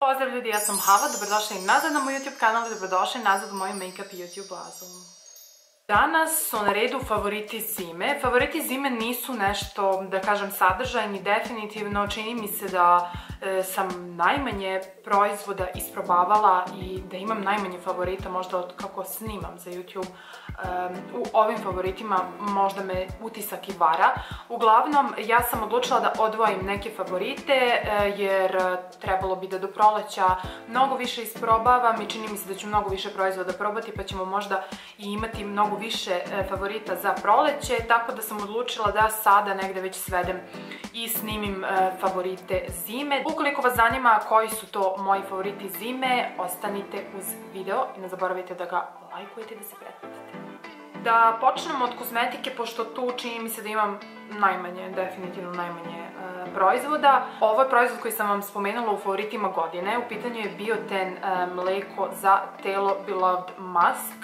Pozdrav ljudi, ja sam Hava, dobrodošli nazad na moj YouTube kanal i dobrodošli nazad u moju make-up i YouTube bazu. Danas su na redu favoriti zime. Favoriti zime nisu nešto, da kažem, sadržajni, definitivno. Čini mi se da sam najmanje proizvoda isprobavala i da imam najmanje favorita možda od kako snimam za YouTube. U ovim favoritima možda me utisak i vara. Uglavnom, ja sam odlučila da odvojim neke favorite jer trebalo bi da do proleća mnogo više isprobavam i čini mi se da ću mnogo više proizvoda probati, pa ćemo možda i imati mnogo više favorita za proleće, tako da sam odlučila da sada negde već svedem i snimim favorite zime. Ukoliko vas zanima koji su to moji favoriti zime, ostanite uz video i ne zaboravite da ga lajkujete i da se pretplatite. Da počnemo od kozmetike, pošto tu čini mi se da imam najmanje, definitivno najmanje proizvoda. Ovo je proizvod koji sam vam spomenula u favoritima godine. U pitanju je Bioten mleko za telo Beloved Mask.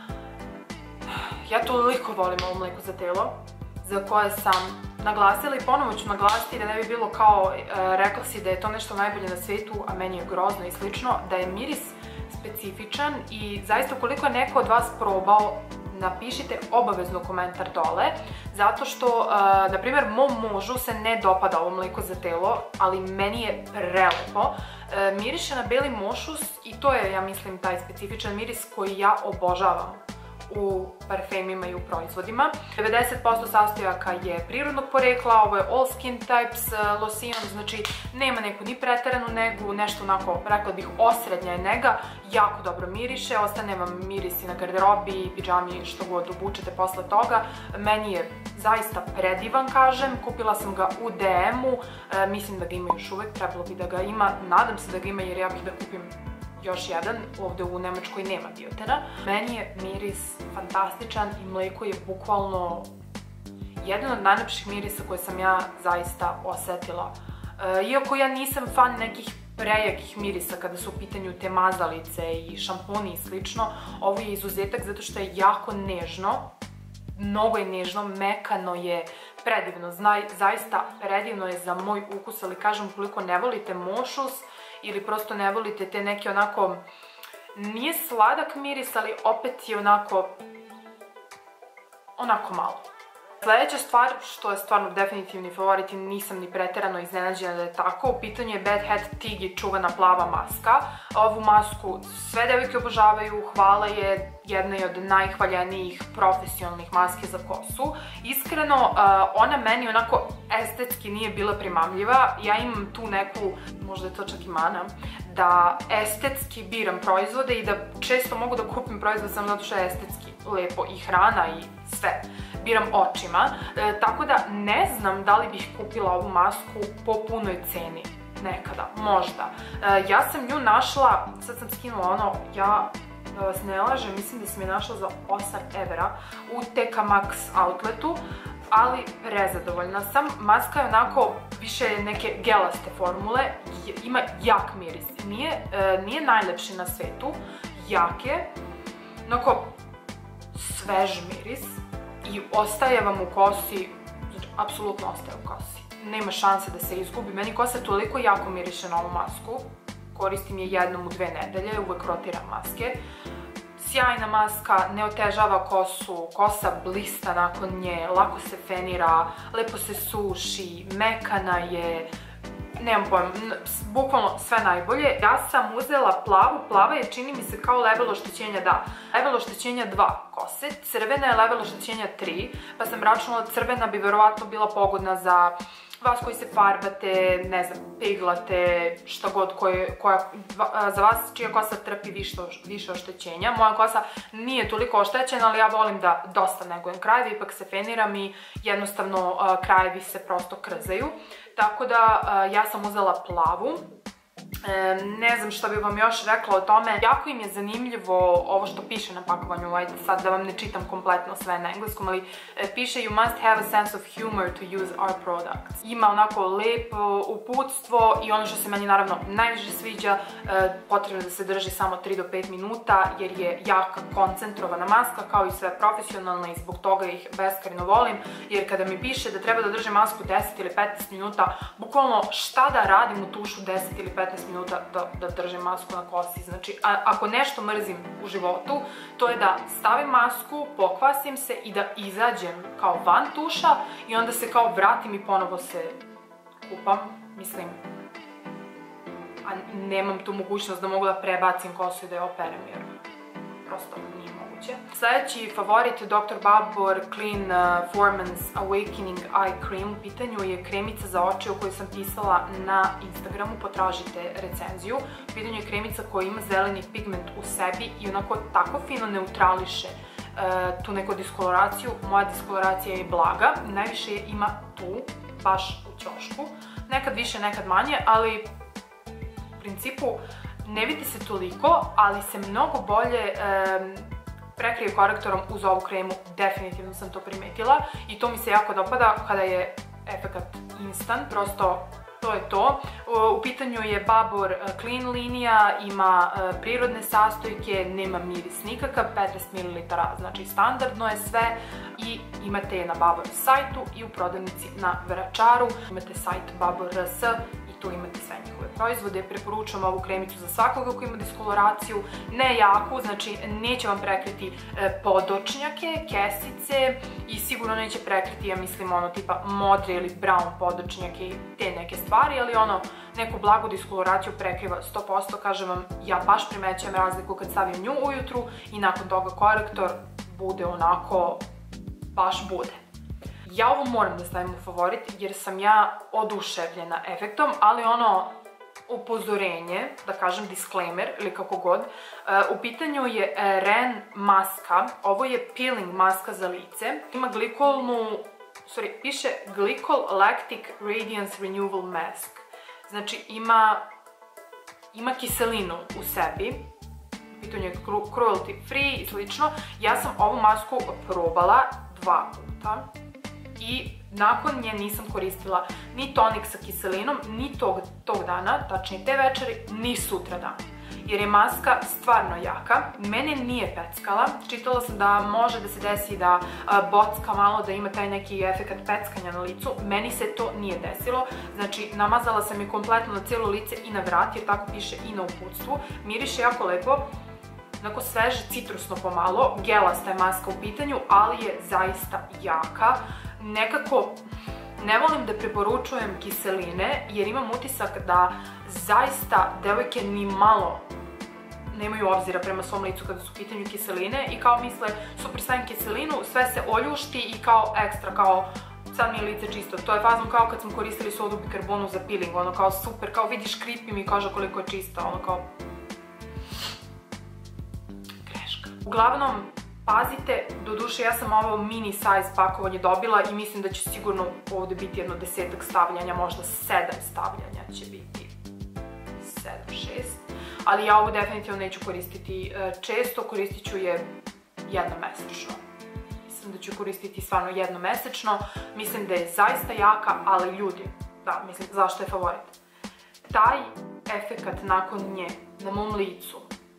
Ja toliko volim ovo mleko za telo, za koje sam naglasila i ponovo ću naglasiti da ne bi bilo kao rekla si da je to nešto najbolje na svetu, a meni je grozno i slično, da je miris specifičan i zaista ukoliko je neko od vas probao, napišite obavezno komentar dole, zato što, na primjer, mom mužu se ne dopada ovo mleko za telo, ali meni je prelepo. Miriše na beli mošus i to je, ja mislim, taj specifičan miris koji ja obožavam u parfemima i u proizvodima. 90% sastojaka je prirodnog porekla, ovo je all skin types losion, znači nema neku ni preteranu negu, nešto onako, rekla bih, osrednja je nega, jako dobro miriše, ostane vam miris i na garderobi, pidžami, što god obučete posle toga. Meni je zaista predivan, kažem, kupila sam ga u DM-u, mislim da ga ima još uvek, trebalo bi da ga ima, nadam se da ga ima jer ja bih da kupim još jedan, ovde u Nemačkoj nema Biotena. Meni je miris fantastičan i mleko je bukvalno jedan od najlepših mirisa koje sam ja zaista osetila. Iako ja nisam fan nekih prejakih mirisa kada su u pitanju te mazalice i šamponi i slično, ovo je izuzetak zato što je jako nežno, mnogo je nežno, mekano je, predivno, zaista predivno je za moj ukus, ali kažem, ukoliko ne volite mošus ili prosto ne volite te neke onako, nije sladak miris, ali opet je onako malo. Sljedeća stvar, što je stvarno definitivni favorit i nisam ni preterano iznenađena da je tako, u pitanju je Bad Head Tiggy čuvana plava maska. Ovu masku sve devojke obožavaju, hvala je, jedna je od najhvaljenijih profesionalnih maske za kosu. Iskreno, ona meni onako estetski nije bila primamljiva, ja imam tu neku, možda je to čak i mana, da estetski biram proizvode i da često mogu da kupim proizvod samo zato što je estetski lepo i hrana i sve. Biram očima, tako da ne znam da li bih kupila ovu masku po punoj ceni. Nekada, možda. Ja sam nju našla, sad sam skinula ono, ja da vas ne lažem, mislim da sam je našla za 8 evra u TK Maxx outletu, ali prezadovoljna sam. Maska je onako više neke gelaste formule, ima jak miris, nije najlepši na svetu, jak je, onako svež miris i ostaje vam u kosi, znači apsolutno ostaje u kosi. Nema šanse da se izgubi, meni kosa toliko jako miriše na ovu masku, koristim je jednom u 2 nedelje, uvek rotiram maske. Sjajna maska, ne otežava kosu, kosa blista nakon nje, lako se fenira, lepo se suši, mekana je, nemam pojma, bukvalno sve najbolje. Ja sam uzela plavu, plava je čini mi se kao level oštećenja, da, level oštećenja 2 kose, crvena je level oštećenja 3, pa sam računala crvena bi verovatno bila pogodna za vas koji se farbate, ne znam, peglate, šta god, za vas čija kosa trpi više oštećenja. Moja kosa nije toliko oštećena, ali ja volim da dosta negujem krajeve, ipak se feniram i jednostavno krajevi se prosto krzaju. Tako da ja sam uzela plavu. Ne znam šta bih vam još rekla o tome. Jako im je zanimljivo ovo što piše na pakovanju, ajde sad da vam ne čitam kompletno sve na engleskom, ali piše you must have a sense of humor to use our products. Ima onako lepo uputstvo i ono što se meni naravno najviše sviđa, potrebno je da se drži samo 3 do 5 minuta jer je jaka koncentrovana maska kao i sve profesionalna i zbog toga ih beskrajno volim, jer kada mi piše da treba da držim masku 10 ili 15 minuta, bukvalno šta da radim u tušu 10 ili 15 minuta minuta da držim masku na kosi. Znači, ako nešto mrzim u životu, to je da stavim masku, pokvasim se i da izađem kao van tuša i onda se kao vratim i ponovo se kupam. Mislim, a nemam tu mogućnost da mogu da prebacim kosu i da je operem, jer prosto nije moguće. Sljedeći favorit je Dr. Babor Clean Formance Awakening Eye Cream. U pitanju je kremica za oči o kojoj sam pisala na Instagramu, potražite recenziju. U pitanju je kremica koja ima zeleni pigment u sebi i onako tako fino neutrališe tu neku diskoloraciju. Moja diskoloracija je blaga, najviše je ima tu, baš u ćošku. Nekad više, nekad manje, ali u principu ne vidi se toliko, ali se mnogo bolje prekrije korektorom uz ovu kremu. Definitivno sam to primetila i to mi se jako dopada kada je efekat instant, prosto to je to. U pitanju je Babor Clean linija, ima prirodne sastojke, nema miris nikakav, 15 ml, znači standardno je sve i imate je na Babor sajtu i u prodavnici na Vračaru. Imate sajt Babor.rs i tu imate sve njihove proizvode. Preporučujem ovu kremicu za svakoga koji ima diskoloraciju, ne jaku, znači neće vam prekriti podočnjake, kesice i sigurno neće prekriti, ja mislim, ono tipa modre ili brown podočnjake i te neke stvari, ali ono, neku blagu diskoloraciju prekriva 100%, kažem vam, ja baš primećujem razliku kad stavim nju ujutru i nakon toga korektor bude onako, baš bude. Ja ovo moram da stavim u favorit jer sam ja oduševljena efektom, ali ono, upozorenje, da kažem disclaimer ili kako god, u pitanju je Ren maska, ovo je peeling maska za lice, ima glikolnu, piše Glycol Lactic Radiance Renewal Mask, znači ima kiselinu u sebi, u pitanju je cruelty free i slično. Ja sam ovu masku probala 2 puta i nakon nje nisam koristila ni tonik sa kiselinom, ni tog dana, tačnije te večeri, ni sutra dan. Jer je maska stvarno jaka, mene nije peckala, čitala sam da može da se desi da bocka malo, da ima taj neki efekat peckanja na licu, meni se to nije desilo, znači namazala sam je kompletno na cijelo lice i na vrat, jer tako piše i na uputstvu, miriše jako lepo, onako sveže, citrusno pomalo, gelasta je maska u pitanju, ali je zaista jaka. Nekako ne volim da preporučujem kiseline jer imam utisak da zaista devojke ni malo nemaju obzira prema svom licu kada su u pitanju kiseline i kao misle super stavim kiselinu, sve se oljušti i kao ekstra, kao sad mi je lice čisto. To je fazom kao kad smo koristili sodu bikarbonu za peeling, ono kao super, kao vidiš kripi mi koža koliko je čista, ono kao greška. Uglavnom, pazite, doduše ja sam ovo mini size pakovanje dobila i mislim da će sigurno ovdje biti jedno 10-ak stavljanja, možda 7 stavljanja će biti, 7-6, ali ja ovo definitivno neću koristiti često, koristit ću je jednomesečno. Mislim da ću koristiti stvarno jednomesečno, mislim da je zaista jaka, ali ljudi, da, mislim, zašto je favorit? Taj efekat nakon nje na mom licu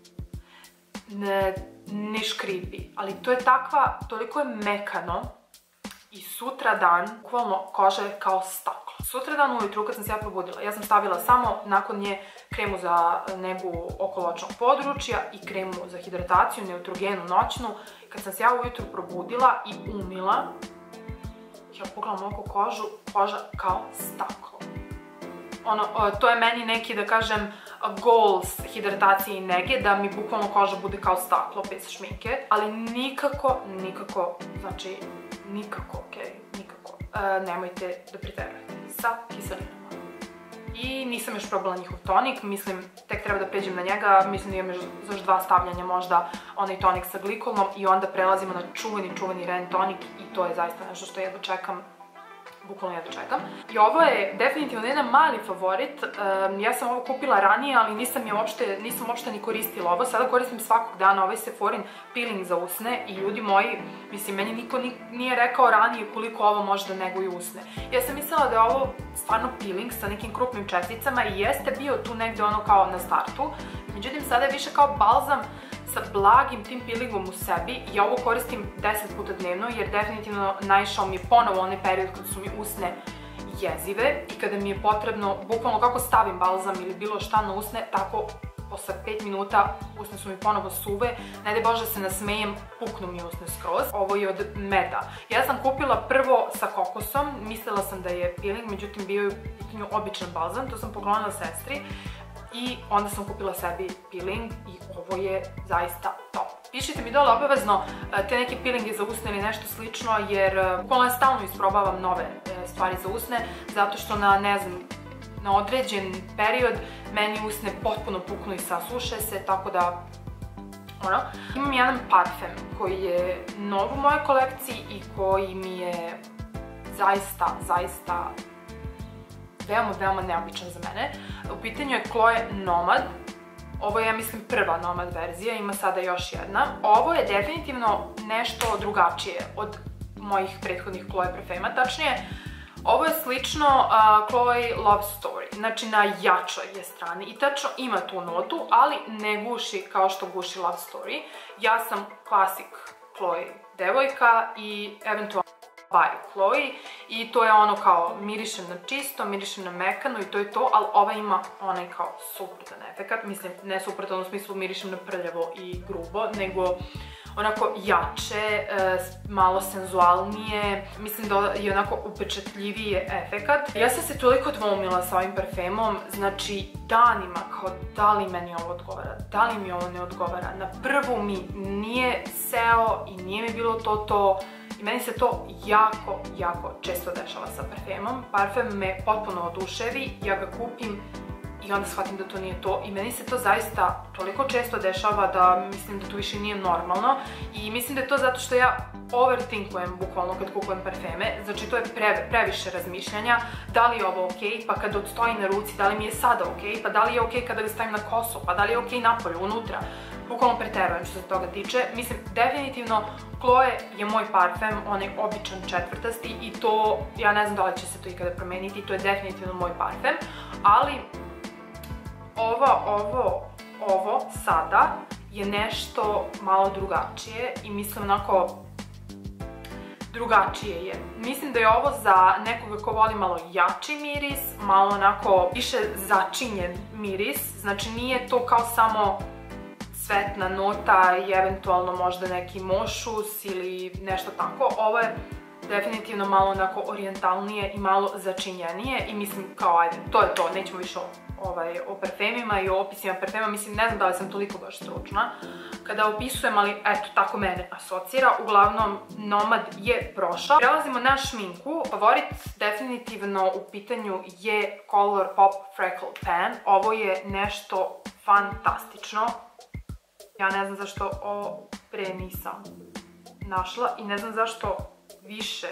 ne škripi, ali to je takva, toliko je mekano i sutra dan, bukvalno koža je kao staklo. Sutra dan ujutru kad sam se ja probudila, ja sam stavila samo nakon nje kremu za negu okoločnog područja i kremu za hidrataciju, neutrogenu noćnu. Kad sam se ja ujutru probudila i umila, ja pogledam oko kožu, koža kao staklo. To je meni neki, da kažem, goals hidratacije i nege, da mi bukvalno koža bude kao staklo bez šminke, ali nikako, znači nikako, okej, nikako, nemojte da preterujete sa kiselinama. I nisam još probala njihov tonik, mislim, tek treba da pređem na njega, mislim da imam još 2 stavljanja možda onaj tonik sa glikolnom i onda prelazimo na čuveni Ren tonik i to je zaista nešto što jedva čekam. Bukvalno jedva čekam. I ovo je definitivno jedan mali favorit. Ja sam ovo kupila ranije, ali nisam uopšte ni koristila ovo. Sada koristim svakog dana ovaj Sephorin peeling za usne i ljudi moji, mislim, meni niko nije rekao ranije koliko ovo može da neguje usne. Ja sam mislila da je ovo stvarno peeling sa nekim krupnim česticama i jeste bio tu negde ono kao na startu. Međutim, sada je više kao balzam sa blagim tim peelingom u sebi. Ja ovo koristim 10 puta dnevno jer definitivno naišao mi je ponovo onaj period kada su mi usne jezive i kada mi je potrebno, bukvalno kako stavim balzam ili bilo šta na usne, tako posle 5 minuta usne su mi ponovo suve, ne daj Bože da se nasmejem, puknu mi usne skroz. Ovo je od meda. Ja sam kupila prvo sa kokosom, mislila sam da je peeling, međutim bio je u pitanju običan balzam, to sam poklonila sestri i onda sam kupila sebi peeling i ovo je zaista top. Pišite mi dole obavezno te neke peelinge za usne ili nešto slično, jer bukvalno ja stalno isprobavam nove stvari za usne, zato što na određen period meni usne potpuno puknu i sasuše se, tako da imam jedan parfem koji je nov u mojoj kolekciji i koji mi je zaista veoma neobičan za mene. U pitanju je Chloe Nomad. Ovo je, ja mislim, prva Nomad verzija, ima sada još jedna. Ovo je definitivno nešto drugačije od mojih prethodnih Chloe parfema, tačnije ovo je slično Chloe Love Story, znači na jačoj je strani i tačno ima tu notu, ali ne guši kao što guši Love Story. Ja sam klasik Chloe devojka i eventualno by Chloe i to je ono kao mirišem na čisto, mirišem na mekano i to je to, ali ova ima onaj kao suprotan efekat, mislim ne suprotan u smislu mirišem na prljavo i grubo, nego onako jače, malo senzualnije, mislim da je onako upečatljivije efekat. Ja sam se toliko dvoumila sa ovim parfemom, znači danima kao da li meni ovo odgovara, da li mi ovo ne odgovara. Na prvu mi nije seo i nije mi bilo to. I meni se to jako često dešava sa parfemom. Parfem me potpuno oduševi, ja ga kupim i onda shvatim da to nije to. I meni se to zaista toliko često dešava da mislim da to više nije normalno. I mislim da je to zato što ja overthinkujem bukvalno kad kupujem parfeme. Znači to je previše razmišljanja. Da li je ovo okej, pa kad odstoji na ruci, da li mi je sada okej, pa da li je okej kada ga stavim na kosu, pa da li je okej napolju, unutra. Bukvalno preterujem što se toga tiče. Mislim, definitivno Chloe je moj parfem, onaj običan četvrtasti i to, ja ne znam da li će se to ikada promeniti, to je definitivno moj parfem, ali ovo sada je nešto malo drugačije i mislim onako drugačije je. Mislim da je ovo za nekoga ko voli malo jači miris, malo onako više začinjen miris, znači nije to kao samo cvetna nota i eventualno možda neki mošus ili nešto tako. Ovo je definitivno malo onako orijentalnije i malo začinjenije i mislim kao ajde, to je to, nećemo više o parfemima i o opisima parfema, mislim ne znam da li sam toliko baš stručna kada opisujem, ali eto, tako mene asocira. Uglavnom, Nomad je prošao. Prelazimo na šminku. Favorit definitivno u pitanju je Colourpop Freckle Pan. Ovo je nešto fantastično. Ja ne znam zašto ovo pre nisam našla i ne znam zašto više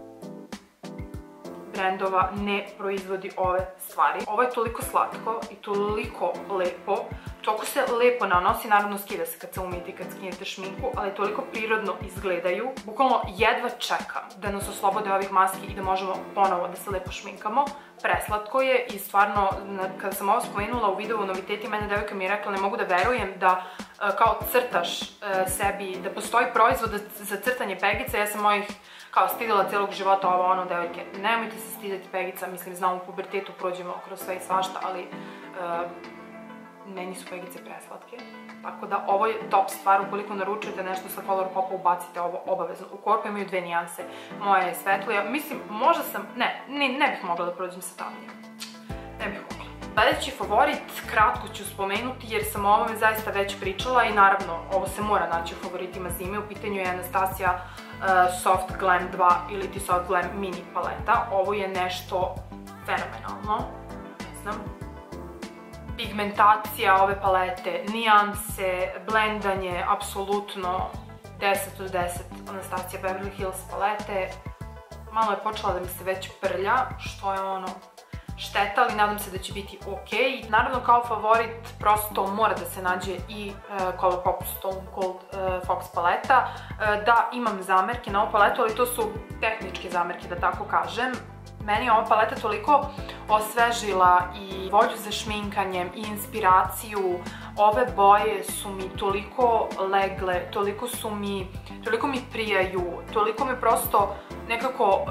brendova ne proizvodi ove stvari. Ovo je toliko slatko i toliko lepo. Toliko se lepo nanosi, naravno skida se kad se umijete i kad skinete šminku, ali toliko prirodno izgledaju. Bukvalno jedva čekam da nas oslobode ovih maski i da možemo ponovo da se lepo šminkamo. Preslatko je i stvarno, kada sam ovo spomenula u videu noviteti, mene devojka mi je rekla ne mogu da verujem da kao crtaš sebi, da postoji proizvod za crtanje pegica. Ja sam mojih kao stidila cijelog života ovo ono, devojke, nemojte se stidati pegica, mislim znam u pubertetu prođemo kroz sve i svašta, ali meni su pegice preslatke. Tako da ovo je top stvar, ukoliko naručujete nešto sa Colourpopa, ubacite ovo obavezno. U korpu imaju dve nijanse, moja je svetlija, mislim možda sam, ne bih mogla da prođem sa tamnijom, ne bih mogla. Sljedeći favorit, kratko ću spomenuti jer sam o ovome zaista već pričala i naravno ovo se mora naći u favoritima zime, u pitanju je Anastasia Soft Glam 2 ili ti Soft Glam mini paleta. Ovo je nešto fenomenalno, ne znam. Pigmentacija ove palete, nijanse, blendanje, apsolutno 10 od 10 Anastasia Beverly Hills palete. Malo je počela da mi se već prlja, što je ono šteta, ali nadam se da će biti ok. Naravno kao favorit prosto mora da se nađe i Colourpop Stone Cold Fox paleta. Da, imam zamerke na ovu paletu, ali to su tehničke zamerke, da tako kažem. Meni je ova paleta toliko osvežila i volju za šminkanjem i inspiraciju. Ove boje su mi toliko legle, toliko mi prijaju, toliko me prosto nekako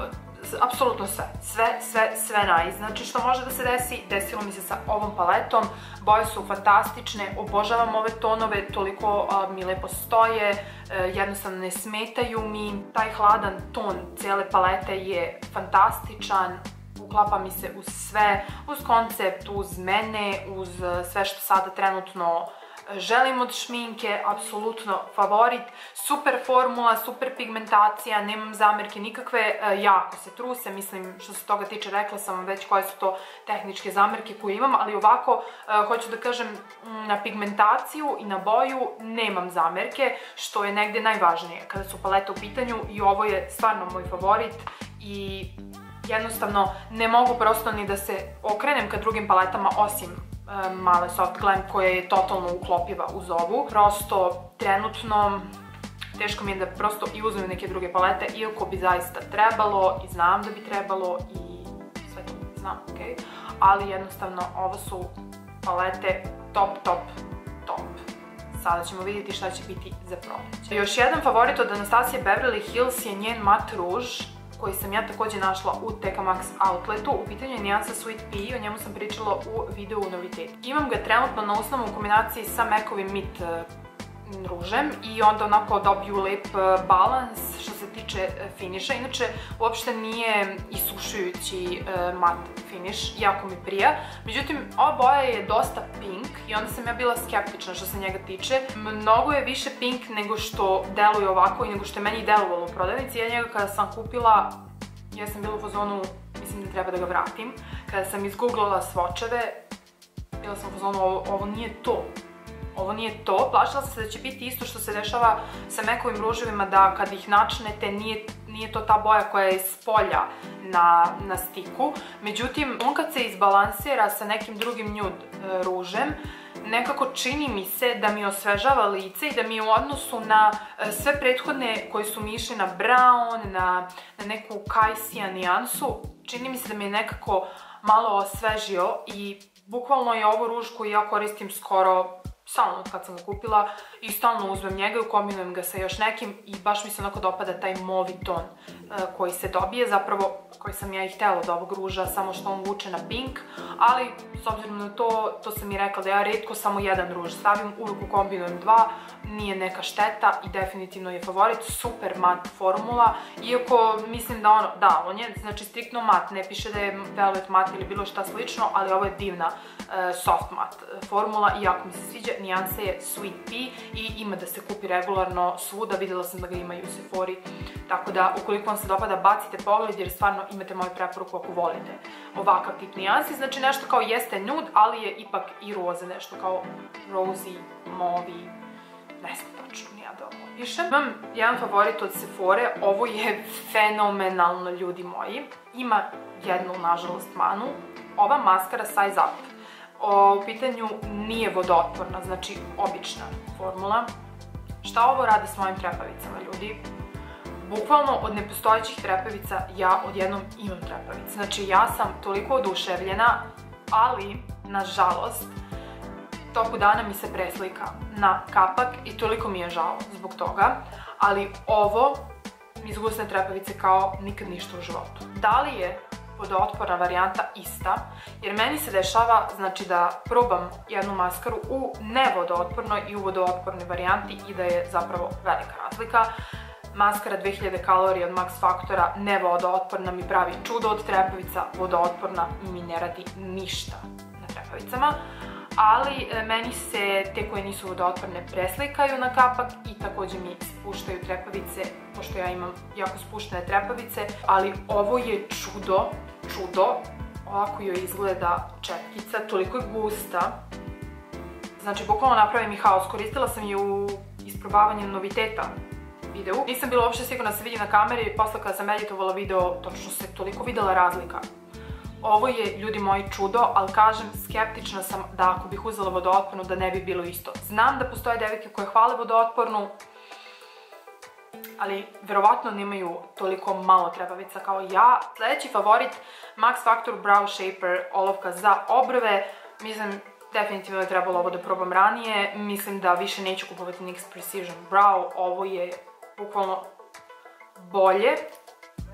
apsolutno sve nice. Znači što može da se desi, desilo mi se sa ovom paletom. Boje su fantastične, obožavam ove tonove, toliko mi lepo stoje, jednostavno ne smetaju mi. Taj hladan ton cijele palete je fantastičan, uklapa mi se uz sve, uz koncept, uz mene, uz sve što sada trenutno želim od šminke, apsolutno favorit, super formula, super pigmentacija, nemam zamerke nikakve, jako se truse, mislim što se toga tiče rekla sam vam već koje su to tehničke zamerke koje imam, ali ovako hoću da kažem na pigmentaciju i na boju nemam zamerke, što je negde najvažnije kada su palete u pitanju i ovo je stvarno moj favorit i jednostavno ne mogu prosto ni da se okrenem ka drugim paletama osim male Soft Glam koja je totalno uklopiva uz ovu. Prosto trenutno teško mi je da prosto i uzmem neke druge palete, iako bi zaista trebalo i znam da bi trebalo i sve to znam, okej. Ali jednostavno ovo su palete top. Sada ćemo vidjeti šta će biti za proleće. Još jedan favorit od Anastasia Beverly Hills je njen Matte Rouge, koji sam ja također našla u TK Maxx outletu. U pitanju je nijansa Sweet Pea, o njemu sam pričala u videu novitet. Imam ga trenutno na usnama u kombinaciji sa MAC-ovim Meet ružem i onda onako dobiju lep balans što se tiče finiša. Inače, uopšte nije isušujući mat finiš, jako mi prija. Međutim, ova boja je dosta pink i onda sam ja bila skeptična što se njega tiče. Mnogo je više pink nego što deluje ovako i nego što je meni delovalo u prodavnici. Ja njega kada sam kupila, ja sam bila u fazonu, mislim da treba da ga vratim. Kada sam izgooglala swatcheve, bila sam u fazonu, ovo nije to. Ovo nije to, plašila sam se da će biti isto što se dešava sa MAC-ovim ruževima, da kad ih načnete nije to ta boja koja je s polja na stiku. Međutim, on kad se izbalansira sa nekim drugim nude ružem, nekako čini mi se da mi osvežava lice i da mi u odnosu na sve prethodne koji su mi išli na brown, na neku kajsija nijansu, čini mi se da mi je nekako malo osvežio i bukvalno je ovo ruž koji ja koristim skoro stalno od kad sam ga kupila i stalno uzmem njega i kombinujem ga sa još nekim i baš mi se onako dopada taj movi ton koji se dobije, zapravo koji sam ja i htjela od ovog ruža, samo što on vuče na pink, ali s obzirom na to sam i rekla da ja retko samo jedan ruž stavim, uvijek kombinujem dva, nije neka šteta i definitivno je favorit, super mat formula, iako mislim da on je znači striktno mat, ne piše da je velvet mat ili bilo šta slično, ali ovo je divna soft mat formula i jako mi se sviđa, nijansa je Sweet Pea i ima da se kupi regularno svuda, vidjela sam da ga imaju u Sephori, tako da ukoliko vam se dopada bacite pogled jer stvarno imate moju preporuku ako volite ovakav tip nijansi, znači nešto kao jeste nude, ali je ipak i roze, nešto kao rosy, movi, ne znam tačno ni ja da ovo opišem. Imam jedan favorit od Sephore, ovo je fenomenalno ljudi moji, ima jednu nažalost manu, ova maskara Size Up. U pitanju nije vodootporna, znači obična formula. Šta ovo radi s mojim trepavicama, ljudi? Bukvalno od nepostojećih trepavica ja odjednom imam trepavice. Znači ja sam toliko oduševljena, ali nažalost toku dana mi se preslika na kapak i toliko mi je žao zbog toga, ali ovo mi zgusne trepavice kao nikad ništa u životu. Da li je vodootporna varijanta ista, jer meni se dešava znači da probam jednu maskaru u nevodootpornoj i u vodootpornoj varijanti i da je zapravo velika razlika. Maskara 2000 kalorija od Max Factora nevodootporna mi pravi čudo od trepavica, vodootporna mi ne radi ništa na trepavicama, ali meni se te koje nisu vodootporne preslikaju na kapak i također mi spuštaju trepavice, pošto ja imam jako spuštene trepavice, ali ovo je čudo, ovako joj izgleda četkica, toliko je gusta, znači bukvalno napravi mi haos, koristila sam je u isprobavanju noviteta videu. Nisam bila uopšte sigurna da se vidi na kameri i posle kada sam editovala video, točno se toliko videla razlika. Ovo je, ljudi moji, čudo, ali kažem, skeptična sam da ako bih uzela vodootpornu da ne bi bilo isto. Znam da postoje devojke koje hvale vodootpornu, ali verovatno nemaju toliko malo trepavica kao ja. Sljedeći favorit, Max Factor Brow Shaper olovka za obrve. Mislim, definitivno je trebalo ovo da probam ranije. Mislim da više neću kupovati NYX Precision Brow. Ovo je bukvalno bolje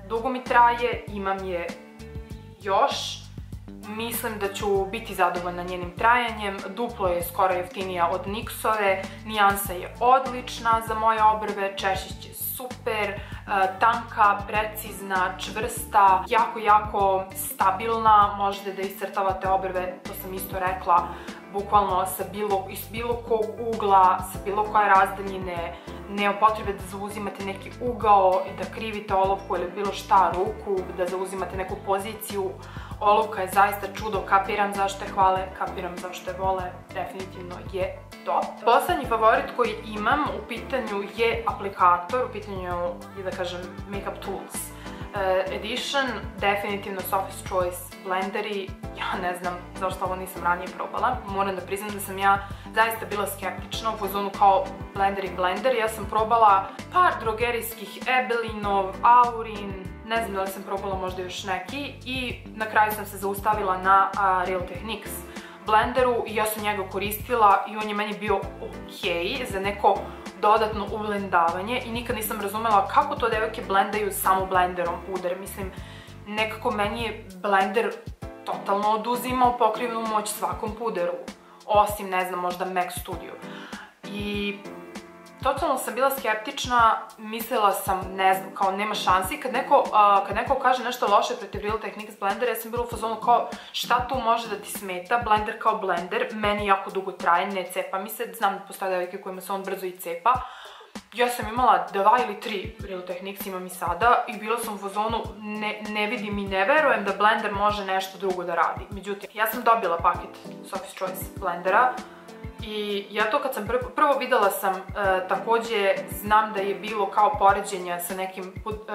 dugo mi traje, imam je još. Mislim da ću biti zadovoljna njenim trajanjem, duplo je skoro jeftinija od NYX-ove, nijansa je odlična za moje obrve, češić je super, tanka, precizna, čvrsta, jako stabilna, možete da iscrtavate obrve, to sam isto rekla, bukvalno iz bilo kog ugla, sa bilo koje razdaljine, nema potrebe da zauzimate neki ugao i da krivite olovku ili bilo šta, ruku, da zauzimate neku poziciju. Olovka je zaista čudo, kapiram zašto je hvale, kapiram zašto je vole, definitivno je to. Poslednji favorit koji imam u pitanju je aplikator, u pitanju je da kažem Makeup Tools Edition, definitivno Sophie's Choice blenderi, ja ne znam zašto ovo nisam ranije probala, moram da priznam da sam ja zaista bila skeptična u fazonu kao blender, ja sam probala par drogerijskih Ebelinov, Aurin, ne znam da li sam probala možda još neki i na kraju sam se zaustavila na Real Techniques blenderu i ja sam njega koristila i on je meni bio okej za neko dodatno ublendavanje i nikad nisam razumela kako to devojke blendaju samo blenderom puder. Mislim, nekako meni je blender totalno oduzimao pokrivnu moć svakom puderu, osim, ne znam, možda MAC Studio. I totalno sam bila skeptična, mislila sam, ne znam, kao nema šansi. Kad neko kaže nešto loše protiv Real Techniques blendera, ja sam bila u fazonu kao šta tu može da ti smeta, blender kao blender, meni jako dugo traje, ne cepa mi se, znam da postoje devojke kojima se on brzo i cepa. Ja sam imala 2 ili 3 Real Techniques, imam i sada, i bila sam u fazonu ne vidim i ne verujem da blender može nešto drugo da radi. Međutim, ja sam dobila paket Sophie's Choice blendera, i ja to kad sam prvo videla sam, takođe znam da je bilo kao poređenja sa nekim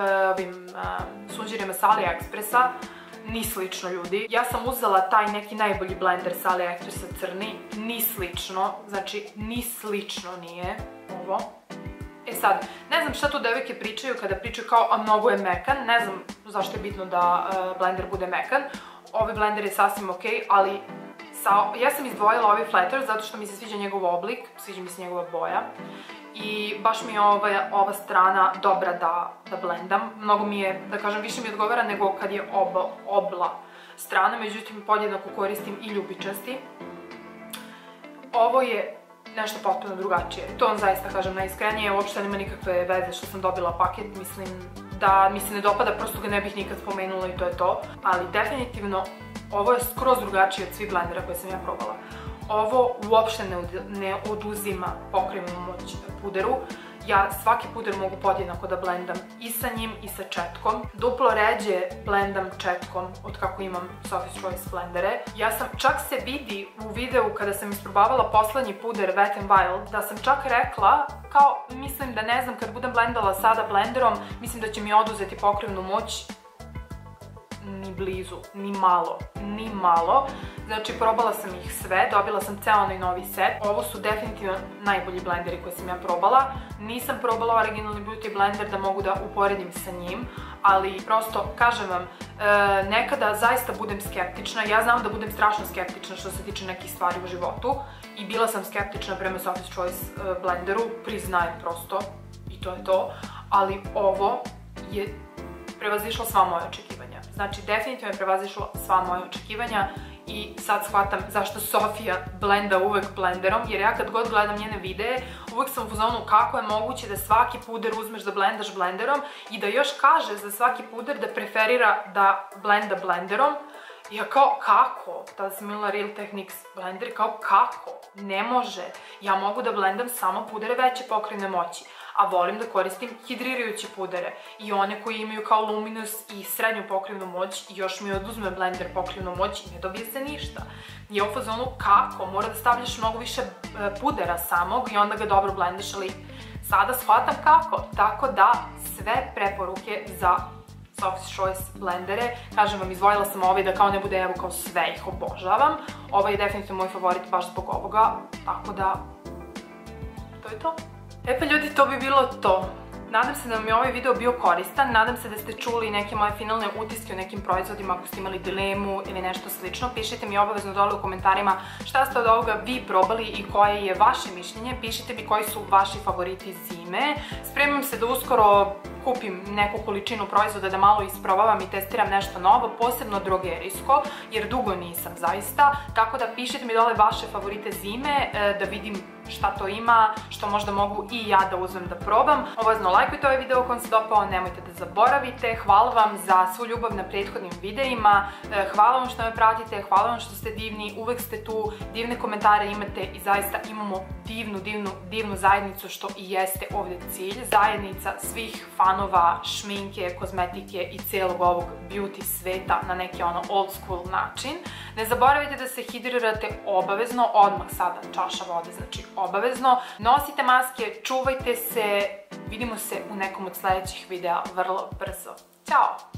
sunđerima sa AliExpressa, ni slično ljudi. Ja sam uzela taj neki najbolji blender sa AliExpressa crni, ni slično, znači ni slično nije ovo. E sad, ne znam šta tu devojke pričaju kada pričaju kao a mnogo je mekan, ne znam zašto je bitno da blender bude mekan. Ovaj blender je sasvim okej, ali ja sam izdvojila ovaj flatter zato što mi se sviđa njegov oblik, sviđa mi se njegova boja i baš mi je ova strana dobra da blendam. Mnogo mi je, da kažem, više mi odgovara nego kad je obla strana, međutim podjednako koristim i ljubičasti. Ovo je nešto potpuno drugačije, to vam zaista kažem najiskrenije, uopšte nema nikakve veze što sam dobila paket, mislim da mi se ne dopada, prosto ga ne bih nikad spomenula i to je to, ali definitivno ovo je skroz drugačije od svih blendera koje sam ja probala. Ovo uopšte ne oduzima pokrivnu moć puderu. Ja svaki puder mogu podjednako da blendam i sa njim i sa četkom. Duplo ređe blendam četkom od kako imam Sophie's Choice blendere. Ja sam, čak se vidi u videu kada sam isprobavala poslednji puder Wet n Wild, da sam čak rekla kao mislim da ne znam kad budem blendala sada blenderom, mislim da će mi oduzeti pokrivnu moć. Ni blizu, ni malo. Znači, probala sam ih sve, dobila sam ceo onaj novi set. Ovo su definitivno najbolji blenderi koje sam ja probala. Nisam probala originalni Beauty blender da mogu da uporedim sa njim, ali prosto, kažem vam, nekada zaista budem skeptična. Ja znam da budem strašno skeptična što se tiče nekih stvari u životu i bila sam skeptična prema Sophie's Choice blenderu, priznajem prosto, i to je to, ali ovo je prevazišlo sva moja očekivanja. Znači, definitivno je prevazišlo sva moja očekivanja i sad shvatam zašto Sofija blenda uvek blenderom, jer ja kad god gledam njene videe, uvek sam u fazonu kako je moguće da svaki puder uzmeš da blendaš blenderom i da još kaže za svaki puder da preferira da blenda blenderom. Ja kao, kako? Tada sam imala Real Techniques blender, kao kako? Ne može. Ja mogu da blendam samo pudere veće pokrivne moći, a volim da koristim hidrirajuće pudere i one koji imaju kao luminous i srednju pokrivnu moć i još mi oduzme blender pokrivnu moć i ne dobije se ništa. I u fazonu kako? Mora da stavljaš mnogo više pudera samog i onda ga dobro blendaš, ali sada shvatam kako. Tako da, sve preporuke za Sophie's Choice blendere, kažem vam, izdvojila sam ovaj da kao ne bude evo kao sve ih obožavam. Ovaj je definitivno moj favorit baš zbog ovoga, tako da to je to. E pa ljudi, to bi bilo to. Nadam se da vam je ovaj video bio koristan, nadam se da ste čuli neke moje finalne utiske o nekim proizvodima ako ste imali dilemu ili nešto slično. Pišite mi obavezno dole u komentarima šta ste od ovoga vi probali i koje je vaše mišljenje. Pišite mi koji su vaši favoriti zime. Spremam se da uskoro kupim neku količinu proizvoda da malo isprobavam i testiram nešto novo, posebno drogerijsko, jer dugo nisam zaista, tako da pišite mi dole vaše favorite zime, da vidim šta to ima, što možda mogu i ja da uzmem da probam. Obavezno lajkujte ovaj video ako vam se dopao, nemojte da zaboravite. Hvala vam za svu ljubav na prethodnim videima, hvala vam što me pratite, hvala vam što ste divni, uvek ste tu, divne komentare imate i zaista imamo divnu zajednicu, što i jeste ovdje cilj. Zajednica svih fanova šminke, kozmetike i cijelog ovog beauty sveta na neki old school način. Ne zaboravite da se hidrirate obavezno, odmah sada čaša vode, znači obavezno. Nosite maske, čuvajte se, vidimo se u nekom od sljedećih videa vrlo brzo. Ćao!